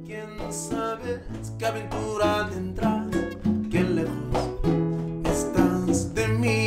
¿Quién sabe qué aventura tendrá? Qué lejos estás de mí.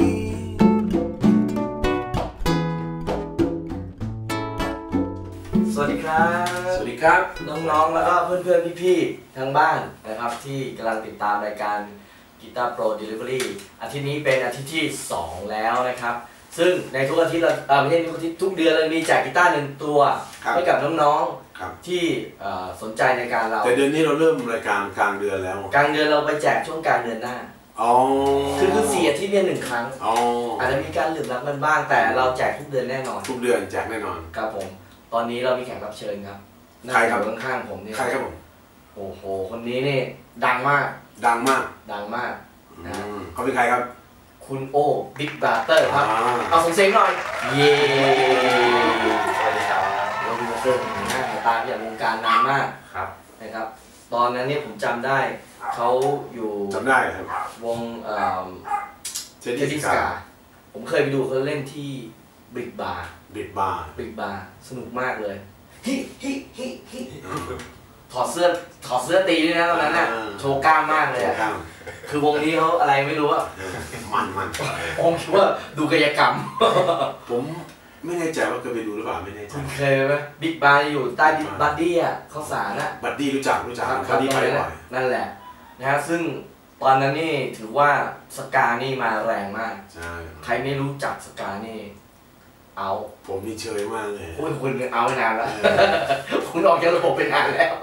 สวัสดีครับสวัสดีครับน้องๆแล้วก็เพื่อนๆพี่ๆทางบ้านนะครับที่กำลังติดตามรายการกีตาร์โปรเดลิเวอรี่อาทิตย์นี้เป็นอาทิตย์ที่2แล้วนะครับซึ่งในทุกอาทิตย์เราไม่ใช่ทุกอาทิตย์ทุกเดือนเรามีแจกกีตาร์1ตัวให้กับน้องๆที่สนใจในการเราแต่เดือนนี้เราเริ่มรายการกลางเดือนแล้วกลางเดือนเราไปแจกช่วงกลางเดือนหน้าคือ4 อาทิตย์เนี่ย1 ครั้งอาจจะมีการเหลื่อมล้ำกันบ้างแต่เราแจกทุกเดือนแน่นอนทุกเดือนแจกแน่นอนครับผมตอนนี้เรามีแขกรับเชิญครับใครครับข้างๆผมเนี่ยใครครับผมโอ้โหคนนี้นี่ดังมากดังมากนะเขาเป็นใครครับคุณโอบิ๊กบราเตอร์ครับเอาส่งเสียงหน่อยเย้สวัสดีครับเราดูเรื่องหน้าตาอย่างวงการนานมากครับนะครับตอนนั้นเนี่ยผมจำได้เขาอยู่จำได้ครับวงเทดดี้สกาผมเคยไปดูเขาเล่นที่บิ๊กบาร์สนุกมากเลยฮิถอดเสื้อตีด้วยนะตอนนั้นน่ะโชว์กล้ามมากเลยอ่ะคือวงนี้เขาอะไรไม่รู้อ่ะมันผมคิดว่าดูกายกรรมผมไม่แน่ใจว่าเคยไปดูหรือเปล่าไม่แน่ใจคุณเคยไหมบิ๊กบาร์อยู่ใต้บัดดี้อ่ะข้าวสารอ่ะบัดดี้รู้จักบัดดี้ไปบ่อยนั่นแหละนะฮะซึ่งตอนนั้นนี่ถือว่าสกานี่มาแรงมากใครไม่รู้จักสกานี่เอาผมนี่เชยมากเลยคุณเอาไปนานแล้วคุณออกจากระบบไปนานแล้ว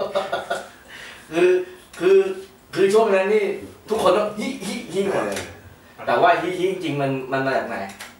คือช่วงนั้นนี่ทุกคนต้องฮิหมดเลยแต่ว่าฮิจริงมันมาจากไหน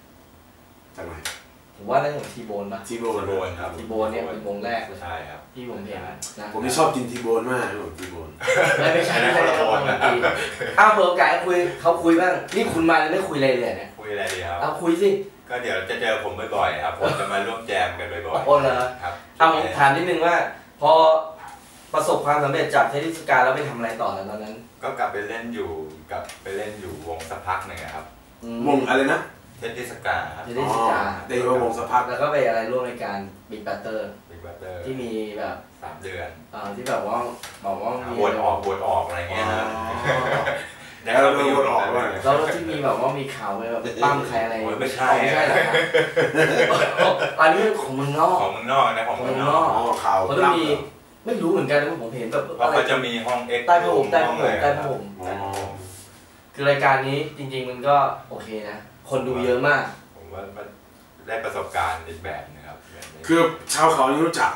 ผมว่าน่าจะทีโบนป่ะทีโบนครับทีโบนเนี่ยเป็นวงแรกเลยใช่ครับที่ผมเห็นนะผมที่ชอบกินทีโบนมากทีโบนไม่ใช่อ้าวเปิดโอกาสเขาคุยบ้างนี่คุณมาแล้วไม่คุยอะไรเลยเนี่ยคุยอะไรดีครับเอาคุยสิก็เดี๋ยวจะเจอผมบ่อยๆครับผมจะมาร่วมแจมกันบ่อยๆโอ้เหรอครับเอาถามนิดนึงว่าพอประสบความสำเร็จจากเทดดี้สกาแล้วไปทำอะไรต่อแล้วตอนนั้นก็กลับไปเล่นอยู่วงสักพักหนึ่งครับวงอะไรนะเทดดี้สกาเทดดี้สกาได้ว่าวงสักพักแล้วก็ไปอะไรร่วมรายการบิ๊กบัตเตอร์ที่มีแบบ 3 เดือนที่แบบว่ามีบวชออกอะไรเงี้ยนะแล้วเราบวชออกด้วยแล้วที่มีแบบว่ามีข่าวแบบปั้มใครอะไรไม่ใช่หรออันนี้ของเมืองนอกนะของเมืองนอกข่าวเขาจะมีไม่รู้เหมือนกันผมเห็นแบบเขาจะมีห้องเอ็กซ์ใต้ผ้าห่มคือรายการนี้จริงๆมันก็โอเคนะคนดูเยอะมากผมว่าได้ประสบการณ์อีกแบบนะครับคือชาวเขายังรู้จัก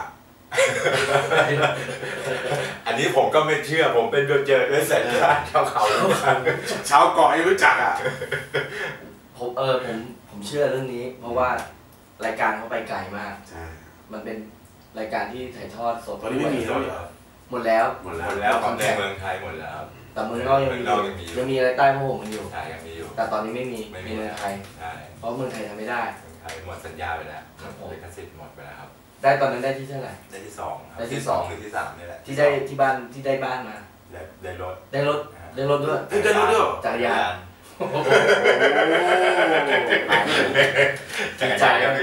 อันนี้ผมก็ไม่เชื่อผมเป็นเจอด้วยสายตาชาวเขาชาวเกาะยังรู้จักอ่ะผมเชื่อเรื่องนี้เพราะว่ารายการเขาไปไกลมากมันเป็นรายการที่ถ่ายทอดสดตอนนี้ไม่มีแล้วหมดแล้วของในเมืองไทยหมดแล้วแต่เมืองนอกยังมีอะไรใต้ผ้าห่มมันอยู่แต่ตอนนี้ไม่มีเมืองไทยเพราะเมืองไทยทำไม่ได้เมืองไทยหมดสัญญาไปแล้วลิขสิทธิ์หมดไปแล้วครับได้ตอนนั้นได้ที่เท่าไหร่ได้ที่2 ได้ที่2 หรือที่3นี่แหละที่ได้ที่บ้านมาได้รถด้วยได้รถด้วยจักรยานใจครับ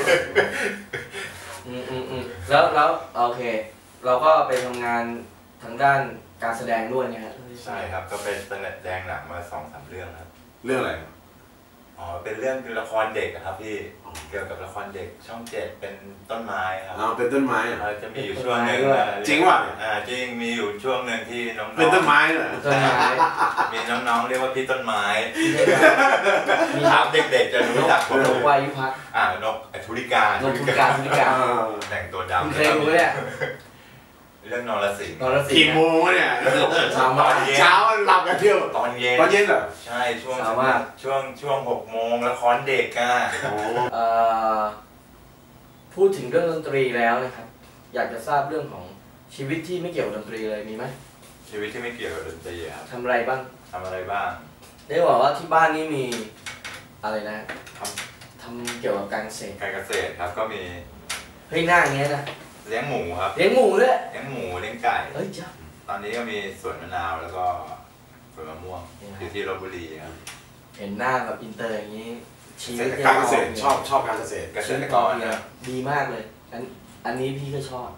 แล้วโอเคเราก็ไปทำงานทางด้านการแสดงด้วยเนี่ยใช่ครับก็เป็นแสดงหนังมา2-3 เรื่องครับเรื่องอะไรเป็นเรื่องละครเด็กครับพี่เกี่ยวกับละครเด็กช่อง7เป็นต้นไม้ครับเป็นต้นไม้จะมีอยู่ช่วงนึงจริงว่ะจริงมีอยู่ช่วงนึงที่น้องเป็นต้นไม้เหรอมีน้องๆเรียกว่าพี่ต้นไม้ถามเด็กๆจะรู้จักนกวายุพักนกธุริกาแต่งตัวดำเคยดูเนี่ยเรื่องนรสิงห์กี่โมงเนี่ยเช้าหลับกันเที่ยวตอนเย็นเหรอใช่ช่วง6 โมงละครเด็กพูดถึงเรื่องดนตรีแล้วนะครับอยากจะทราบเรื่องของชีวิตที่ไม่เกี่ยวกับดนตรีเลยมีไหมชีวิตที่ไม่เกี่ยวกับดนตรีครับทำอะไรบ้างได้บอกว่าที่บ้านนี่มีอะไรนะทำเกี่ยวกับการเกษตรครับก็มีหน้าอย่างเงี้ยนะเลี้ยงหมูครับเลี้ยงหมูด้วยเลี้ยงหมูเลี้ยงไก่จ้าตอนนี้ก็มีสวนมะนาวแล้วก็สวนมะม่วงอยู่ที่ลพบุรีครับเห็นหน้าแบบอินเตอร์อย่างนี้ชีวิตการเกษตรชอบการเกษตรกรดีมากเลยอันนี้พี่ก็ชอบ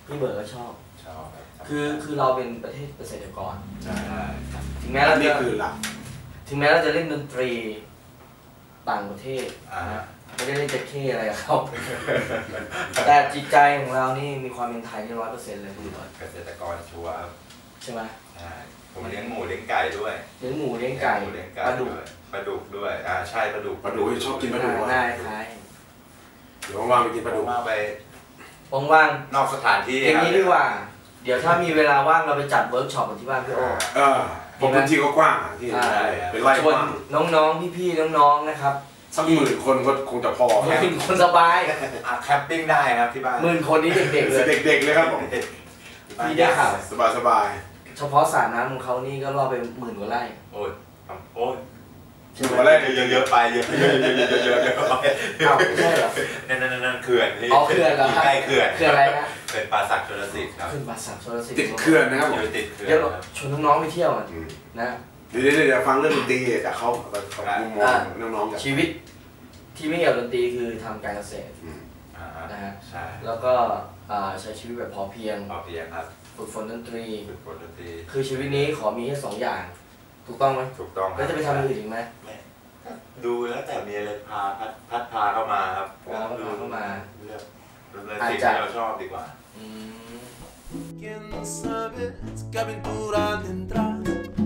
พี่เบิร์ดก็ชอบชอบครับคือเราเป็นประเทศเกษตรกรใช่ถึงแม้เรานี่จะคือหลักจะเล่นดนตรีต่างประเทศไม่ได้เล่นแจ็คเก้อะไรกับเขา แต่จิตใจของเรานี่มีความเป็นไทยที่100%เลยพี่เบิร์ดเกษตรกรชัวร์ครับใช่ไหมใช่ผมเลี้ยงหมูเลี้ยงไก่ด้วยเลี้ยงหมูเลี้ยงไก่เลี้ยงไก่ปลาดุกด้วยปลาดุกด้วยใช่ปลาดุกปลาดุกชอบกินปลาดุกได้คล้ายเดี๋ยวว่างๆไปกินปลาดุกมาไปว่างนอกสถานที่ๆอย่างนี้ดีกว่า เดี๋ยวถ้ามีเวลาว่างเราไปจัดเวิร์กช็อปกันที่บ้านพี่โอผมพื้นที่ก็กว้างที่เป็นไร่ชกวนว้างน้องๆพี่ๆน้องๆนะครับสัก10,000 คนก็คงจะพอ 10,000 คนสบายแคมปิ้งได้ครับที่บ้าน 10,000 คนนี้เด็กๆเลยเด็กๆเลยครับผมพี่ได้ข่าวสบายเฉพาะสระน้ำของเขานี่ก็รอบไป10,000 กว่าไร่โอ้ยโอ้ยๆตัวแรกเยอะๆไปเยอะๆอ้าวไม่ใช่เหรอนั่นเขื่อนที่อ๋อเขื่อนเหรอครับใกล้เขื่อนเขื่อนอะไรนะเขื่อนป่าสักชลสิทธิ์ครับขึ้นบัสสัมโซลสิติดเขื่อนนะครับผมอยู่ติดเขื่อนเดี๋ยวครับชวนน้องๆไปเที่ยวกันนะเดี๋ยวฟังเรื่องดนตรีจากเขามุมมองน้องๆจากชีวิตที่ไม่เกี่ยวกับดนตรีคือทำการเกษตร นะฮะใช่แล้วก็ใช้ชีวิตแบบพอเพียงพอเพียงครับฝึกฝนดนตรีฝึกฝนดนตรีคือชีวิตนี้ขอมีแค่2 อย่าง ถูกต้องไหมถูกต้องแล้วจะไปทำอย่างอื่นอีกไหมดูแล้วแต่มีอะไรพัดพาเข้ามาครับเข้ามาเลือกสิ่งที่เราชอบดีกว่าอืม Quién sabe qué aventura tendrá